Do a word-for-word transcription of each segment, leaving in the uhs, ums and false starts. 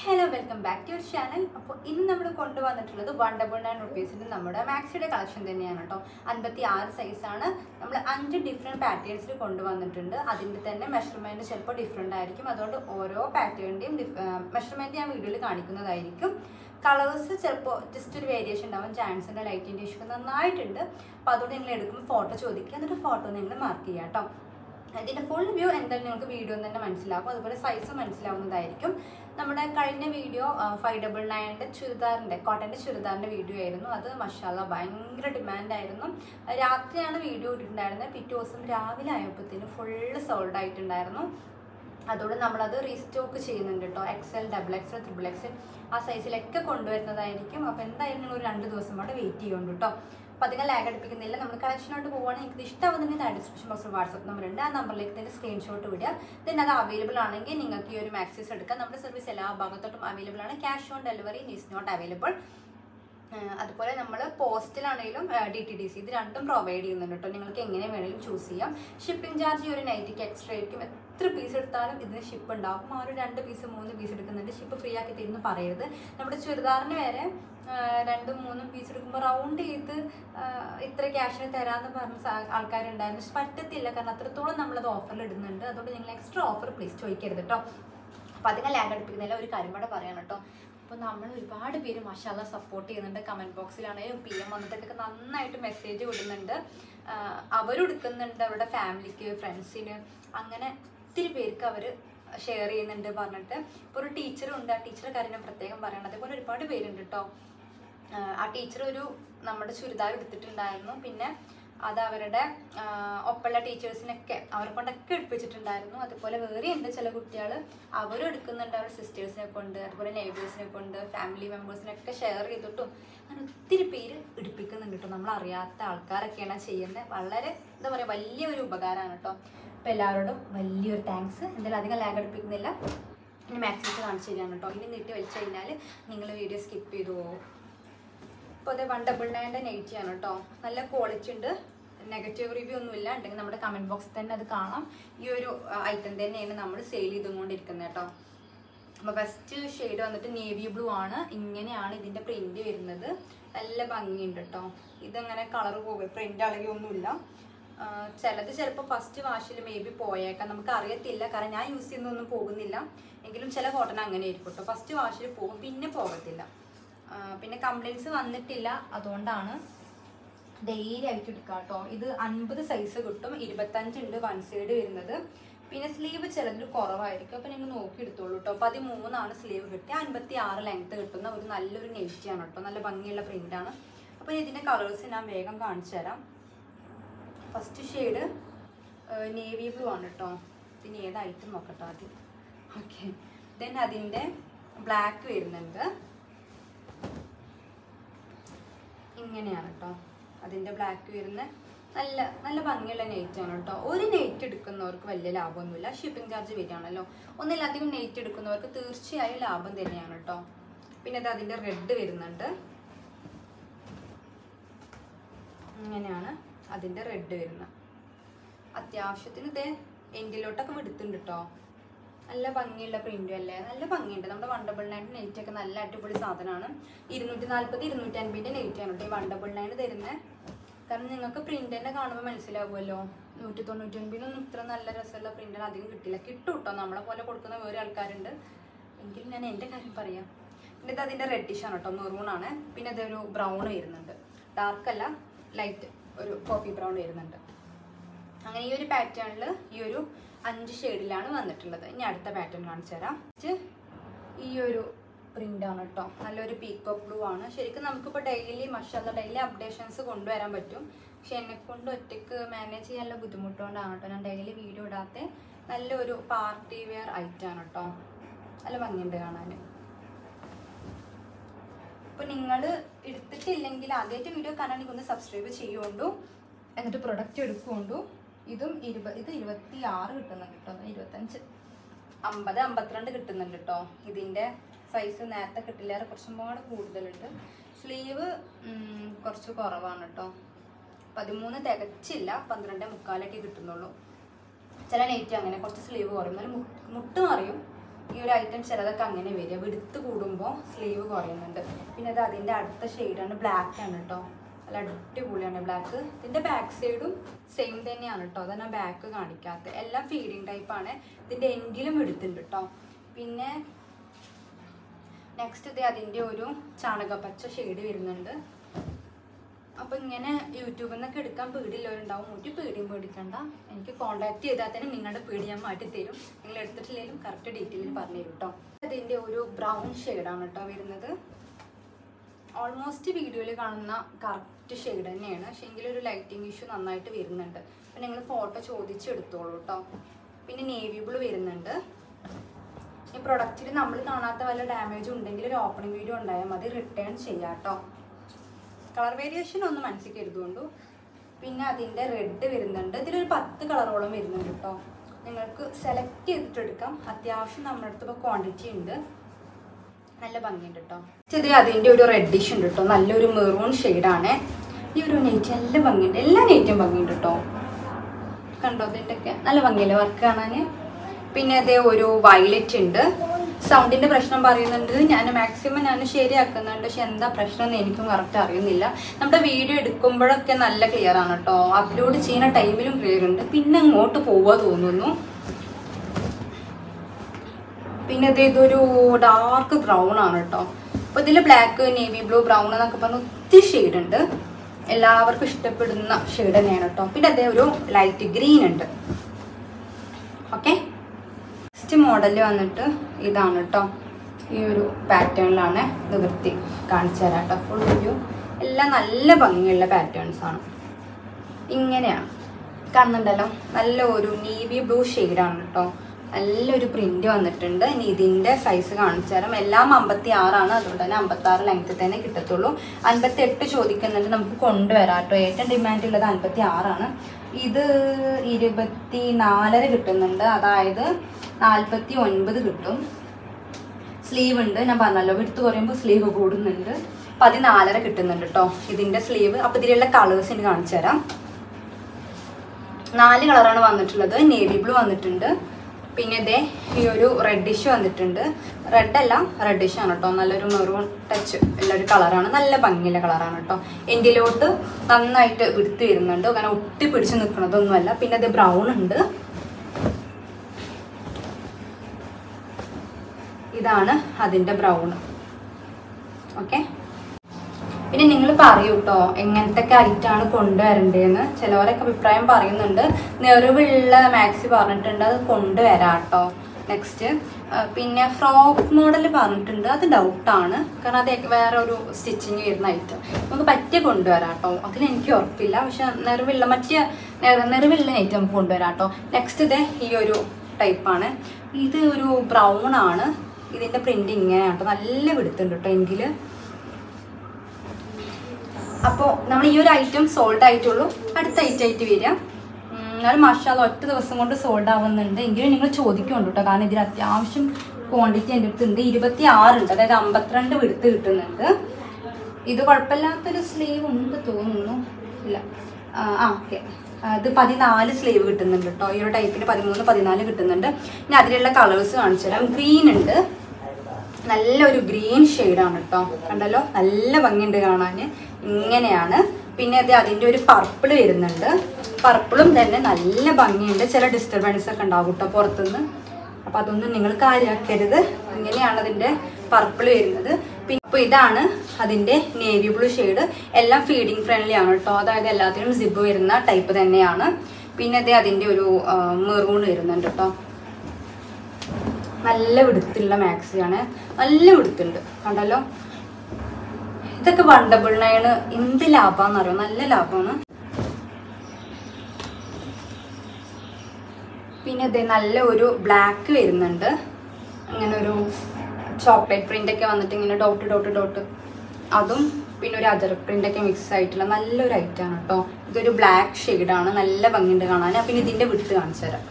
Hello, welcome back to your channel. അപ്പോൾ ഇന്ന് നമ്മൾ കൊണ്ടുവന്നിട്ടുള്ളത് വൺ ഡബിൾ നയൻ റുപ്പീസിൻ്റെ നമ്മുടെ മാക്സിയുടെ കളക്ഷൻ തന്നെയാണ് കേട്ടോ. അൻപത്തി ആറ് സൈസാണ്. നമ്മൾ അഞ്ച് ഡിഫറെൻറ്റ് പാറ്റേൺസിൽ കൊണ്ടുവന്നിട്ടുണ്ട്. അതിൻ്റെ തന്നെ മെഷർമെൻറ്റ് ചിലപ്പോൾ ഡിഫറെൻ്റ് ആയിരിക്കും. അതുകൊണ്ട് ഓരോ പാറ്റേണിൻ്റെയും മെഷർമെൻറ്റ് ഞാൻ വീഡിയോയിൽ കാണിക്കുന്നതായിരിക്കും. കളേഴ്സ് ചിലപ്പോൾ ജസ്റ്റ് ഒരു വേരിയേഷൻ ഉണ്ടാവാൻ ചാൻസ് ഉണ്ട്. ലൈറ്റിൻ്റെ ഇഷ്യൂ നന്നായിട്ടുണ്ട്. അപ്പോൾ അതുകൊണ്ട് നിങ്ങൾ എടുക്കുമ്പോൾ ഫോട്ടോ ചോദിക്കുക, എന്നിട്ട് ഫോട്ടോ നിങ്ങൾ മാർക്ക് ചെയ്യുക കേട്ടോ. ഇതിൻ്റെ ഫുൾ വ്യൂ എന്തായാലും നിങ്ങൾക്ക് വീഡിയോ തന്നെ മനസ്സിലാവും. അതുപോലെ സൈസ് മനസ്സിലാവുന്നതായിരിക്കും. നമ്മുടെ കഴിഞ്ഞ വീഡിയോ ഫൈവ് ഡബിൾ നയൻ്റെ ചുരിദാറിൻ്റെ കോട്ടൻ്റെ ചുരിദാറിൻ്റെ വീഡിയോ ആയിരുന്നു. അത് മാഷാഅല്ലാഹ് ഭയങ്കര ഡിമാൻഡായിരുന്നു. രാത്രിയാണ് വീഡിയോ ഇട്ടിട്ടുണ്ടായിരുന്നത്. പിറ്റേ ദിവസം രാവിലെ ആയപ്പോഴത്തേന് ഫുള്ള് സോൾഡ് ആയിട്ടുണ്ടായിരുന്നു. അതുകൊണ്ട് നമ്മളത് റീസ്റ്റോക്ക് ചെയ്യുന്നുണ്ട് കേട്ടോ. XL, double XL, triple XL ആ സൈസിലൊക്കെ കൊണ്ടുവരുന്നതായിരിക്കും. അപ്പോൾ എന്തായാലും നിങ്ങൾ ഒരു രണ്ട് ദിവസം കൂടെ വെയിറ്റ് ചെയ്യുന്നുണ്ട് കേട്ടോ. അപ്പോൾ അധികം ലാഗ് അടുപ്പിക്കുന്നില്ല. നമ്മൾ കളക്ഷനോട്ട് പോകുകയാണെങ്കിൽ നിങ്ങൾക്ക് ഇഷ്ടമാവുന്നതിന് താഴെ ഡിസ്ക്രിപ്ഷൻ ബോക്സിൽ വാട്സപ്പ് നമ്പർ ഉണ്ട്. ആ നമ്പറിലേക്ക് തന്നെ സ്ക്രീൻഷോട്ട് വിടുക. then അത് അവൈലബിൾ ആണെങ്കിൽ നിങ്ങൾക്ക് ഈ ഒരു മാക്സീസ് എടുക്കാം. നമ്മുടെ സർവീസ് എല്ലാ ഭാഗത്തോട്ടും അവൈലബിൾ ആണ്. Cash on delivery is not available. അതുപോലെ നമ്മൾ പോസ്റ്റിലാണെങ്കിലും ഡി ടി ഡി സി ഇത് രണ്ടും പ്രൊവൈഡ് ചെയ്യുന്നുണ്ട് കേട്ടോ. നിങ്ങൾക്ക് എങ്ങനെ വേണമെങ്കിലും ചൂസ് ചെയ്യാം. ഷിപ്പിംഗ് ചാർജ് ഈ ഒരു നൈറ്റിക്ക് എക്സ്ട്രാ ആയിരിക്കും. എത്ര പീസ് എടുത്താലും ഇതിന് ഷിപ്പ് ഉണ്ടാകും. ആ ഒരു രണ്ട് പീസ് മൂന്ന് പീസ് എടുക്കുന്നുണ്ട്. ഷിപ്പ് ഫ്രീ ആക്കി തരുന്നു പറയരുത്. നമ്മുടെ ചുരിദാറിന് വരെ രണ്ടും മൂന്നും പീസ് എടുക്കുമ്പോൾ റൗണ്ട് ചെയ്ത് ഇത്ര ക്യാഷിന് തരാമെന്ന് പറഞ്ഞ ആൾക്കാരുണ്ടായിരുന്നു. പക്ഷെ പറ്റത്തില്ല, കാരണം അത്രത്തോളം നമ്മളത് ഓഫറിൽ ഇടുന്നുണ്ട്. അതുകൊണ്ട് നിങ്ങൾ എക്സ്ട്രാ ഓഫർ പ്ലീസ് ചോദിക്കരുത് കേട്ടോ. അപ്പോൾ അധികം ലാഗ് അടുപ്പിക്കുന്നില്ല. ഒരു കാര്യം കൂടെ പറയാം കേട്ടോ. അപ്പോൾ നമ്മൾ ഒരുപാട് പേര് മാഷാഅല്ലാഹ് സപ്പോർട്ട് ചെയ്യുന്നുണ്ട്. കമൻറ്റ് ബോക്സിലാണെങ്കിലും പി എം വന്നിട്ടൊക്കെ നന്നായിട്ട് മെസ്സേജ് വിടുന്നുണ്ട്. അവരും എടുക്കുന്നുണ്ട് അവരുടെ ഫാമിലിക്ക്, ഫ്രണ്ട്സിന്, അങ്ങനെ ഒത്തിരി പേർക്ക് അവർ ഷെയർ ചെയ്യുന്നുണ്ട് പറഞ്ഞിട്ട്. ഇപ്പോൾ ഒരു ടീച്ചറും ഉണ്ട്. ആ ടീച്ചറുടെ കാര്യം ഞാൻ പ്രത്യേകം പറയണം. അതേപോലെ ഒരുപാട് പേരുണ്ട് കേട്ടോ. ആ ടീച്ചർ ഒരു നമ്മുടെ ചുരിദാർ എടുത്തിട്ടുണ്ടായിരുന്നു. പിന്നെ അത് അവരുടെ ഒപ്പമുള്ള ടീച്ചേഴ്സിനൊക്കെ അവരെ കൊണ്ടൊക്കെ എടുപ്പിച്ചിട്ടുണ്ടായിരുന്നു. അതുപോലെ വേറെ ഉണ്ട് ചില കുട്ടികൾ അവരും എടുക്കുന്നുണ്ട് അവരുടെ സിസ്റ്റേഴ്സിനെ കൊണ്ട്, അതുപോലെ നെയ്ബേഴ്സിനെ കൊണ്ട്, ഫാമിലി മെമ്പേഴ്സിനൊക്കെ ഷെയർ ചെയ്തിട്ടും അങ്ങനെ ഒത്തിരി പേര് എടുപ്പിക്കുന്നുണ്ട് കേട്ടോ. നമ്മളറിയാത്ത ആൾക്കാരൊക്കെയാണ് ചെയ്യുന്നത്. വളരെ എന്താ പറയുക, വലിയൊരു ഉപകാരമാണ് കേട്ടോ. അപ്പോൾ എല്ലാവരോടും വലിയൊരു താങ്ക്സ്. എന്തായാലും അധികം ലാഗ് എടുപ്പിക്കുന്നില്ല. ഇനി മാക്സിമം കാണിച്ചു തരികയാണ് കേട്ടോ. ഇനി നീട്ടി വലിച്ചു കഴിഞ്ഞാൽ നിങ്ങൾ വീഡിയോ സ്കിപ്പ് ചെയ്തു പോകും. അപ്പോൾ അത് വൺ ഡബിൾ നയൻ്റെ നെയ്റ്റിയാണ് കേട്ടോ. നല്ല ക്വാളിറ്റി ഉണ്ട്. നെഗറ്റീവ് റിവ്യൂ ഒന്നുമില്ല. ഉണ്ടെങ്കിൽ നമ്മുടെ കമൻറ്റ് ബോക്സിൽ തന്നെ അത് കാണാം. ഈ ഒരു ഐറ്റം തന്നെയാണ് നമ്മൾ സെയിൽ ചെയ്തുകൊണ്ടിരിക്കുന്നത് കേട്ടോ. അപ്പോൾ ഫസ്റ്റ് ഷെയ്ഡ് വന്നിട്ട് നേവി ബ്ലൂ ആണ്. ഇങ്ങനെയാണ് ഇതിൻ്റെ പ്രിൻറ്റ് വരുന്നത്. നല്ല ഭംഗിയുണ്ട് കേട്ടോ. ഇതങ്ങനെ കളർ പോകും, പ്രിൻ്റ് അളകിയൊന്നുമില്ല. ചിലത് ചിലപ്പോൾ ഫസ്റ്റ് വാഷിൽ മേ ബി പോയേക്കാം, നമുക്ക് അറിയത്തില്ല. കാരണം ഞാൻ യൂസ് ചെയ്യുന്നൊന്നും പോകുന്നില്ല. എങ്കിലും ചില കോട്ടൺ അങ്ങനെ ആയിരിക്കും കേട്ടോ. ഫസ്റ്റ് വാഷിൽ പോകും, പിന്നെ പോകത്തില്ല. പിന്നെ കംപ്ലൈൻറ്റ്സ് വന്നിട്ടില്ല. അതുകൊണ്ടാണ് ഡെയിലി ആയിട്ട് എടുക്കുക കേട്ടോ. ഇത് അൻപത് സൈസ് കിട്ടും. ഇരുപത്തഞ്ചുണ്ട് വൺ സൈഡ് വരുന്നത്. പിന്നെ സ്ലീവ് ചിലതിൽ കുറവായിരിക്കും. അപ്പോൾ നിങ്ങൾ നോക്കി എടുത്തോളൂ കേട്ടോ. പതിമൂന്നാണ് സ്ലീവ് കിട്ടുക. അൻപത്തി ആറ് ലെങ്ത്ത് കിട്ടുന്ന ഒരു നല്ലൊരു നെറ്റിയാണ് കേട്ടോ. നല്ല ഭംഗിയുള്ള പ്രിൻ്റാണ്. അപ്പോൾ ഇതിൻ്റെ കളേഴ്സ് ഞാൻ വേഗം കാണിച്ചു തരാം. ഫസ്റ്റ് ഷെയ്ഡ് നേവി ബ്ലൂ ആണ് കേട്ടോ. ഇതിന് ഏതായിട്ട് നോക്കട്ടോ ആദ്യം. ഓക്കെ, ദെൻ അതിൻ്റെ ബ്ലാക്ക് വരുന്നുണ്ട്. ഇങ്ങനെയാണ് കേട്ടോ അതിൻ്റെ ബ്ലാക്ക് വരുന്ന നല്ല നല്ല ഭംഗിയുള്ള നെയ്റ്റാണ് കേട്ടോ. ഒരു നെയ്റ്റ് എടുക്കുന്നവർക്ക് വലിയ ലാഭമൊന്നുമില്ല. Shipping charge വരികയാണല്ലോ. ഒന്നിലധികം നെയ്റ്റ് എടുക്കുന്നവർക്ക് തീർച്ചയായും ലാഭം തന്നെയാണ് കേട്ടോ. പിന്നെ അത് അതിൻ്റെ റെഡ് വരുന്നുണ്ട്. ഇങ്ങനെയാണ് അതിൻ്റെ റെഡ് വരുന്നത്. അത്യാവശ്യത്തിന് ഇത് എൻഡിലോട്ടൊക്കെ വിടുത്തുണ്ട് കേട്ടോ. നല്ല ഭംഗിയുള്ള പ്രിൻറ്റും അല്ലേ, നല്ല ഭംഗിയുണ്ട്. നമ്മുടെ വൺ ഡബിൾ നയൻ നെയ്റ്റൊക്കെ നല്ല അടിപൊളി സാധനമാണ്. ഇരുന്നൂറ്റി നാൽപ്പത് ഇരുന്നൂറ്റി അൻപതിൻ്റെ നെയ്റ്റാണ് കേട്ടോ ഈ വൺ ഡബിൾ നയൻ തരുന്നത്. കാരണം നിങ്ങൾക്ക് പ്രിൻ്റ് തന്നെ കാണുമ്പോൾ മനസ്സിലാവുമല്ലോ. നൂറ്റി തൊണ്ണൂറ്റി ഒൻപതിനൊന്നും ഇത്ര നല്ല രസമുള്ള പ്രിൻ്റ് അധികം കിട്ടില്ല. കിട്ടും കേട്ടോ, നമ്മളെ പോലെ കൊടുക്കുന്ന വേറെ ആൾക്കാരുണ്ട്. എങ്കിലും ഞാൻ എൻ്റെ കാര്യം പറയാം. പിന്നെ ഇത് അതിൻ്റെ റെഡിഷാണ് കേട്ടോ, മെറൂണാണ്. പിന്നെ ഇതൊരു ബ്രൗൺ വരുന്നുണ്ട്. ഡാർക്കല്ല, ലൈറ്റ് ഒരു കോഫി ബ്രൗൺ വരുന്നുണ്ട്. അങ്ങനെ ഈ ഒരു പാറ്റേണിൽ ഈ ഒരു അഞ്ച് ഷെയ്ഡിലാണ് വന്നിട്ടുള്ളത്. ഇനി അടുത്ത പാറ്റേൺ കാണിച്ചു തരാം. ഈ ഒരു പ്രിൻ്റാണ് കേട്ടോ. നല്ലൊരു പീക്കോക്ക് ബ്ലൂ ആണ്. ശരിക്കും നമുക്കിപ്പോൾ ഡെയിലി മാഷാഅല്ലാഹ് ഡെയിലി അപ്ഡേഷൻസ് കൊണ്ടുവരാൻ പറ്റും. പക്ഷെ എന്നെക്കൊണ്ട് ഒറ്റയ്ക്ക് മാനേജ് ചെയ്യാനുള്ള ബുദ്ധിമുട്ടുകൊണ്ടാണ് കേട്ടോ ഞാൻ ഡെയിലി വീഡിയോ ഇടാത്ത. നല്ലൊരു പാർട്ടി വെയർ ഐറ്റമാണ് കേട്ടോ. നല്ല ഭംഗിയുണ്ട് കാണാൻ. അപ്പോൾ നിങ്ങൾ എടുത്തിട്ടില്ലെങ്കിൽ ആദ്യമായിട്ട് വീഡിയോ കാണാനെങ്കിൽ ഒന്ന് സബ്സ്ക്രൈബ് ചെയ്യുകൊണ്ടു, എന്നിട്ട് പ്രൊഡക്റ്റ് എടുക്കുകൊണ്ടു. ഇതും ഇരുപത് ഇത് ഇരുപത്തി ആറ് കിട്ടുന്നുണ്ട് കേട്ടോ. ഇരുപത്തഞ്ച് അമ്പത് അമ്പത്തിരണ്ട് കിട്ടുന്നുണ്ട് കേട്ടോ. ഇതിൻ്റെ സൈസ് നേരത്തെ കിട്ടില്ല, കുറച്ചും കൂടെ കൂടുതലുണ്ട്. സ്ലീവ് കുറച്ച് കുറവാണ് കേട്ടോ. പതിമൂന്ന് തികച്ചില്ല, പന്ത്രണ്ട് മുക്കാലൊക്കെ കിട്ടുന്നുള്ളൂ. ചില നെയ്റ്റ് അങ്ങനെ കുറച്ച് സ്ലീവ് കുറയും, എന്നാലും മുട്ട് മറിയും. ഈ ഒരു ഐറ്റം ചിലതൊക്കെ അങ്ങനെ വരിക, വിടുത്ത് കൂടുമ്പോൾ സ്ലീവ് കുറയുന്നുണ്ട്. പിന്നെ അത് അതിൻ്റെ അടുത്ത ഷെയ്ഡാണ്, ബ്ലാക്ക് ആണ് കേട്ടോ, നല്ല അടിപൊളിയാണ് ബ്ലാക്ക്. ഇതിൻ്റെ ബാക്ക് സൈഡും സെയിം തന്നെയാണ് കേട്ടോ, അതാണ് ബാക്ക് കാണിക്കാത്തത്. എല്ലാം ഫീഡിങ് ടൈപ്പാണ്. ഇതിൻ്റെ എൻഡിലും എടുത്തിട്ടുണ്ട് കേട്ടോ. പിന്നെ നെക്സ്റ്റ് ഇത് അതിൻ്റെ ഒരു ചാണകപ്പച്ച ഷെയ്ഡ് വരുന്നുണ്ട്. അപ്പോൾ ഇങ്ങനെ യൂട്യൂബിൽ നിന്നൊക്കെ എടുക്കാൻ പേടിയുള്ളവരുണ്ടാവും. ഒരു പേടിയും പേടിക്കണ്ട, എനിക്ക് കോൺടാക്ട് ചെയ്താൽ തന്നെ നിങ്ങളുടെ പേടി ഞാൻ മാറ്റി തരും. നിങ്ങൾ എടുത്തിട്ടില്ലെങ്കിലും കറക്റ്റ് ഡീറ്റെയിലിൽ പറഞ്ഞു തരും കേട്ടോ. അതിൻ്റെ ഒരു ബ്രൗൺ ഷെയ്ഡാണ് കേട്ടോ വരുന്നത്. ഓൾമോസ്റ്റ് വീഡിയോയിൽ കാണുന്ന കറക്റ്റ് ഷെയ്ഡ് തന്നെയാണ്, പക്ഷേ എങ്കിലൊരു ലൈറ്റിംഗ് ഇഷ്യൂ നന്നായിട്ട് വരുന്നുണ്ട്. അപ്പം നിങ്ങൾ ഫോട്ടോ ചോദിച്ചെടുത്തോളൂ കേട്ടോ. പിന്നെ നേവി ബ്ലൂ വരുന്നുണ്ട്. ഈ പ്രൊഡക്റ്റിൽ നമ്മൾ കാണാത്ത വല്ല ഡാമേജും ഉണ്ടെങ്കിൽ ഒരു ഓപ്പണിംഗ് വീഡിയോ ഉണ്ടായാൽ മതി, റിട്ടേൺ ചെയ്യാം കേട്ടോ. കളർ വേരിയേഷൻ ഒന്ന് മനസ്സിൽ കരുതുകൊണ്ടു. പിന്നെ അതിൻ്റെ റെഡ് വരുന്നുണ്ട്. ഇതിലൊരു പത്ത് കളറോളം വരുന്നുണ്ട് കേട്ടോ. നിങ്ങൾക്ക് സെലക്ട് ചെയ്തിട്ടെടുക്കാം. അത്യാവശ്യം നമ്മുടെ അടുത്ത് ഇപ്പോൾ ക്വാണ്ടിറ്റി ഉണ്ട്, നല്ല ഭംഗിയുണ്ട് കേട്ടോ. ഇത് അതിൻ്റെ ഒരു റെഡിഷ് ഉണ്ട് കേട്ടോ, നല്ലൊരു മെറൂൺ ഷെയ്ഡാണ്. ഈ ഒരു നെയ്റ്റ് നല്ല ഭംഗിയുണ്ട്, എല്ലാ നെയ്റ്റും ഭംഗിയുണ്ട് കേട്ടോ. കണ്ടോ ഇതിൻ്റെയൊക്കെ നല്ല ഭംഗിയല്ലേ വർക്ക് കാണാൻ. പിന്നെ അതേ ഒരു വയലറ്റ് ഉണ്ട്. സൗണ്ടിൻ്റെ പ്രശ്നം പറയുന്നുണ്ട്, ഞാൻ മാക്സിമം ഞാൻ ശരിയാക്കുന്നുണ്ട്, പക്ഷെ എന്താ പ്രശ്നം എന്ന് എനിക്കും കറക്റ്റ് അറിയുന്നില്ല. നമ്മുടെ വീഡിയോ എടുക്കുമ്പോഴൊക്കെ നല്ല ക്ലിയർ ആണ് കേട്ടോ, അപ്ലോഡ് ചെയ്യുന്ന ടൈമിലും ക്ലിയർ ഉണ്ട്. പിന്നെ അങ്ങോട്ട് പോവാ തോന്നുന്നു. പിന്നെ ഇത് ഇതൊരു ഡാർക്ക് ബ്രൗൺ ആണ് കേട്ടോ. അപ്പോൾ ഇതിൽ ബ്ലാക്ക്, നേവി ബ്ലൂ, ബ്രൗൺ എന്നൊക്കെ പറഞ്ഞ് ഒത്തിരി ഷെയ്ഡ് ഉണ്ട്. എല്ലാവർക്കും ഇഷ്ടപ്പെടുന്ന ഷെയ്ഡ് തന്നെയാണ് കേട്ടോ. പിന്നെ അതേ ഒരു ലൈറ്റ് ഗ്രീൻ ഉണ്ട്. ഓക്കെ, നെക്സ്റ്റ് മോഡൽ വന്നിട്ട് ഇതാണ് കേട്ടോ. ഈ ഒരു പാറ്റേണിലാണ് നിവൃത്തി കാണിച്ചു തരാം കേട്ടോ. ഫുൾ വ്യൂ എല്ലാം നല്ല ഭംഗിയുള്ള പാറ്റേൺസ് ആണ്. ഇങ്ങനെയാണ് കാണുന്നുണ്ടല്ലോ, നല്ല ഒരു നേവി ബ്ലൂ ഷെയ്ഡാണ് കേട്ടോ. നല്ലൊരു പ്രിന്റ് വന്നിട്ടുണ്ട്. ഇനി ഇതിൻ്റെ സൈസ് കാണിച്ചു തരാം. എല്ലാം അമ്പത്തി ആറാണ്, അതുകൊണ്ട് തന്നെ അമ്പത്തി ആറ് ലെങ്ത്തിൽ തന്നെ കിട്ടത്തുള്ളൂ. അൻപത്തി എട്ട് ചോദിക്കുന്നുണ്ട്, നമുക്ക് കൊണ്ടുവരാം കേട്ടോ. ഏറ്റവും ഡിമാൻഡ് ഉള്ളത് അൻപത്തി ആറാണ്. ഇത് ഇരുപത്തി നാലര കിട്ടുന്നുണ്ട്, അതായത് നാൽപ്പത്തി ഒൻപത് കിട്ടും. സ്ലീവ് ഉണ്ട്, ഞാൻ പറഞ്ഞല്ലോ വിടുത്ത് കുറയുമ്പോൾ സ്ലീവ് കൂടുന്നുണ്ട്. പതിനാലര കിട്ടുന്നുണ്ട് കേട്ടോ ഇതിൻ്റെ സ്ലീവ്. അപ്പോൾ ഇതിലുള്ള കളേഴ്സ് എനിക്ക് കാണിച്ചു തരാം. നാല് കളറാണ് വന്നിട്ടുള്ളത്. നേവി ബ്ലൂ വന്നിട്ടുണ്ട്, പിന്നെ ഇതേ ഈ ഒരു റെഡിഷ് വന്നിട്ടുണ്ട്. റെഡല്ല റെഡിഷ് ആണ് കേട്ടോ, നല്ലൊരു മെറൂൺ ടച്ച് ഉള്ളൊരു കളറാണ്, നല്ല ഭംഗിയുള്ള കളറാണ് കേട്ടോ. എൻഡിലോട്ട് നന്നായിട്ട് വിടുത്ത് വരുന്നുണ്ട്, അങ്ങനെ ഒട്ടി പിടിച്ച് നിൽക്കുന്നതൊന്നുമല്ല. പിന്നെ അത് ബ്രൗൺ ഉണ്ട്, ഇതാണ് അതിൻ്റെ ബ്രൗൺ. ഓക്കെ, പിന്നെ നിങ്ങൾ പറയൂ കേട്ടോ എങ്ങനത്തെ ഐറ്റാണ് കൊണ്ടുവരേണ്ടതെന്ന്. ചിലവരൊക്കെ അഭിപ്രായം പറയുന്നുണ്ട്. നെറിവുള്ള മാക്സി പറഞ്ഞിട്ടുണ്ട്, അത് കൊണ്ടുവരാം കേട്ടോ. നെക്സ്റ്റ് പിന്നെ ഫ്രോക്ക് മോഡൽ പറഞ്ഞിട്ടുണ്ട്, അത് ഡൗട്ടാണ്, കാരണം അത് വേറെ ഒരു സ്റ്റിച്ചിങ് വരുന്ന ഐറ്റം. നമുക്ക് പറ്റിയ കൊണ്ടുവരാം കേട്ടോ, അതിനെനിക്ക് ഉറപ്പില്ല. പക്ഷെ നെറിവുള്ള മറ്റേ നെറിവുള്ള ഐറ്റം നമുക്ക് കൊണ്ടുവരാം കേട്ടോ. നെക്സ്റ്റ് ഇത് ഈ ഒരു ടൈപ്പാണ്. ഇത് ഒരു ബ്രൗൺ ആണ്. ഇതിൻ്റെ പ്രിൻ്റ് ഇങ്ങനെയാണ് കേട്ടോ, നല്ല പിടുത്തുണ്ട് കേട്ടോ എങ്കിൽ. അപ്പോൾ നമ്മൾ ഈ ഒരു ഐറ്റം സോൾഡ് ആയിട്ടുള്ളൂ, അടുത്ത ഐറ്റം ആയിട്ട് വരിക. എന്നാലും മാഷാഅല്ലാഹ് ഒറ്റ ദിവസം കൊണ്ട് സോൾഡ് ആവുന്നുണ്ട്. എങ്കിലും നിങ്ങൾ ചോദിക്കുന്നുണ്ട് കേട്ടോ, കാരണം ഇതിൽ അത്യാവശ്യം ക്വാണ്ടിറ്റി എൻ്റെ അടുത്തുണ്ട്. ഇരുപത്തി ആറുണ്ട്, അതായത് അമ്പത്തിരണ്ട് വിടുത്ത് കിട്ടുന്നുണ്ട്. ഇത് കുഴപ്പമില്ലാത്തൊരു സ്ലീവ് ഉണ്ട് തോന്നുന്നു, ഇല്ല ആ ഓക്കെ. ഇത് പതിനാല് സ്ലീവ് കിട്ടുന്നുണ്ട് കേട്ടോ. ഈ ഒരു ടൈപ്പിന് പതിമൂന്ന് പതിനാല് കിട്ടുന്നുണ്ട്. ഇനി അതിലുള്ള കളേഴ്സ് കാണിച്ചു തരാം. ഗ്രീൻ ഉണ്ട്, നല്ലൊരു ഗ്രീൻ ഷെയ്ഡാണ് കേട്ടോ, കണ്ടല്ലോ നല്ല ഭംഗിയുണ്ട് കാണാൻ. ഇങ്ങനെയാണ്. പിന്നെ അത് അതിൻ്റെ ഒരു പർപ്പിൾ വരുന്നുണ്ട്. പർപ്പിളും തന്നെ നല്ല ഭംഗിയുണ്ട്. ചില ഡിസ്റ്റർബൻസ് ഒക്കെ ഉണ്ടാവും കേട്ടോ പുറത്തുനിന്ന്, അപ്പം അതൊന്നും നിങ്ങൾ കാര്യമാക്കരുത്. ഇങ്ങനെയാണ് അതിൻ്റെ പർപ്പിൾ വരുന്നത്. പിന്നെ അപ്പോൾ ഇതാണ് അതിൻ്റെ നേവി ബ്ലൂ ഷെയ്ഡ്. എല്ലാം ഫീഡിങ് ഫ്രണ്ട്ലി ആണ് കേട്ടോ, അതായത് എല്ലാത്തിനും സിബ് വരുന്ന ടൈപ്പ് തന്നെയാണ്. പിന്നെ അത് അതിൻ്റെ ഒരു മെറൂൺ വരുന്നുണ്ട് കേട്ടോ. നല്ല വിടുത്തുള്ള മാക്സിയാണ്, നല്ല വിടുത്തുണ്ട് കണ്ടല്ലോ. ഇതൊക്കെ വൺ ഡബിൾ നയൻ എന്ത് ലാഭമാണെന്ന് അറിയാം, നല്ല ലാഭമാണ്. പിന്നെ ഇത് നല്ല ഒരു ബ്ലാക്ക് വരുന്നുണ്ട്, ഇങ്ങനെ ഒരു ചോക്ലേറ്റ് പ്രിൻ്റൊക്കെ വന്നിട്ട് ഇങ്ങനെ ഡോട്ട് ഡോട്ട് ഡോട്ട് അതും പിന്നെ ഒരു അജർ പ്രിൻ്റൊക്കെ മിക്സ് ആയിട്ടുള്ള നല്ലൊരു ഐറ്റമാണ് കേട്ടോ. ഇതൊരു ബ്ലാക്ക് ഷെയ്ഡാണ്, നല്ല ഭംഗിയുണ്ട് കാണാൻ. പിന്നെ ഇതിൻ്റെ വിട്ട് കാണിച്ചു തരാം.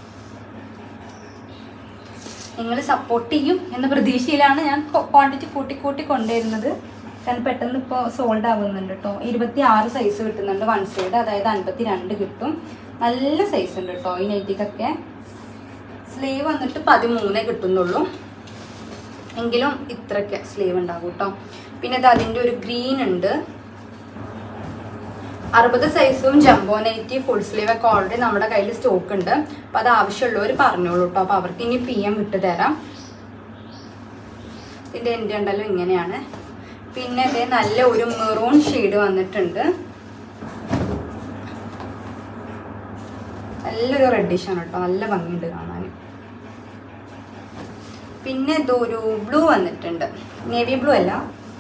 നിങ്ങൾ സപ്പോർട്ട് ചെയ്യും എന്ന പ്രതീക്ഷയിലാണ് ഞാൻ ക്വാണ്ടിറ്റി കൂട്ടി കൂട്ടി കൊണ്ടുവരുന്നത്. കാരണം പെട്ടെന്ന് ഇപ്പോൾ സോൾഡ് ആവുന്നുണ്ട് കേട്ടോ. ഇരുപത്തി ആറ് സൈസ് കിട്ടുന്നുണ്ട് വൺ സൈഡ്, അതായത് അൻപത്തി രണ്ട് കിട്ടും. നല്ല സൈസ് ഉണ്ട് കേട്ടോ ഈ നൈറ്റിക്കൊക്കെ. സ്ലീവ് വന്നിട്ട് പതിമൂന്നേ കിട്ടുന്നുള്ളൂ. എങ്കിലും ഇത്രയ്ക്ക് സ്ലീവ് ഉണ്ടാകും കേട്ടോ. പിന്നെ അത് അതിൻ്റെ ഒരു ഗ്രീൻ ഉണ്ട്. അറുപത് സൈസും ജംബോ നൈറ്റി ഫുൾ സ്ലീവ് ഒക്കെ ഓൾറെഡി നമ്മുടെ കയ്യിൽ സ്റ്റോക്ക് ഉണ്ട്. അപ്പം അത് ആവശ്യമുള്ളവർ പറഞ്ഞോളൂ കേട്ടോ. അപ്പോൾ അവർക്ക് ഇനി പി എം വിട്ടു തരാം. ഇതിൻ്റെ എൻ്റെ ഉണ്ടല്ലോ ഇങ്ങനെയാണ്. പിന്നെ ഇതേ നല്ല ഒരു മെറൂൺ ഷെയ്ഡ് വന്നിട്ടുണ്ട്. നല്ലൊരു റെഡിഷാണ് കേട്ടോ, നല്ല ഭംഗിയുണ്ട് കാണാൻ. പിന്നെ ഇതൊരു ബ്ലൂ വന്നിട്ടുണ്ട്, നേവി ബ്ലൂ അല്ല,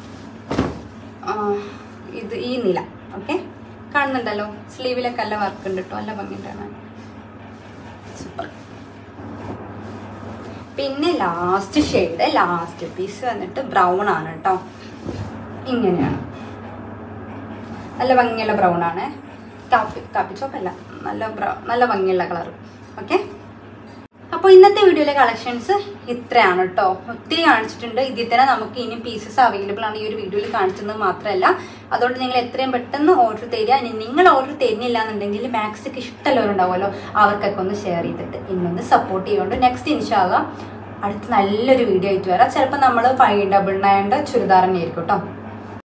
ഇത് ഈ നില. ഓക്കെ, കാണുന്നുണ്ടല്ലോ സ്ലീവിലൊക്കെ നല്ല വർക്ക് ഉണ്ട് കേട്ടോ, നല്ല ഭംഗിയുണ്ട് കാണാൻ. സൂപ്പർ. പിന്നെ ലാസ്റ്റ് ഷെയ്ഡ്, ലാസ്റ്റ് പീസ് വന്നിട്ട് ബ്രൗൺ ആണ് കേട്ടോ. ഇങ്ങനെയാണ്, നല്ല ഭംഗിയുള്ള ബ്രൗൺ ആണ്. കാപ്പി കാപ്പി ചോപ്പല്ല, നല്ല ബ്രൗ നല്ല ഭംഗിയുള്ള കളർ. ഓക്കെ, അപ്പോൾ ഇന്നത്തെ വീഡിയോയിലെ കളക്ഷൻസ് ഇത്രയാണ് കേട്ടോ. ഒത്തിരി കാണിച്ചിട്ടുണ്ട്. ഇതിൽ തന്നെ നമുക്ക് ഇനി പീസസ് അവൈലബിൾ ആണ് ഈ ഒരു വീഡിയോയിൽ കാണിച്ചത് മാത്രമല്ല. അതുകൊണ്ട് നിങ്ങൾ എത്രയും പെട്ടെന്ന് ഓർഡർ തരിക. ഇനി നിങ്ങൾ ഓർഡർ തരുന്നില്ല എന്നുണ്ടെങ്കിൽ മാക്സിക്ക് ഇഷ്ടമുള്ളവരുണ്ടാവുമല്ലോ, അവർക്കൊക്കെ ഒന്ന് ഷെയർ ചെയ്തിട്ട് ഇന്നൊന്ന് സപ്പോർട്ട് ചെയ്യുന്നുണ്ട്. നെക്സ്റ്റ് ഇൻഷാ അല്ലാഹ് അടുത്ത് നല്ലൊരു വീഡിയോ ആയിട്ട് വരാം. ചിലപ്പോൾ നമ്മൾ ഫൈവ് ഡബിൾ നയൻ്റെ ചുരിദാർ തന്നെ ആയിരിക്കും കേട്ടോ.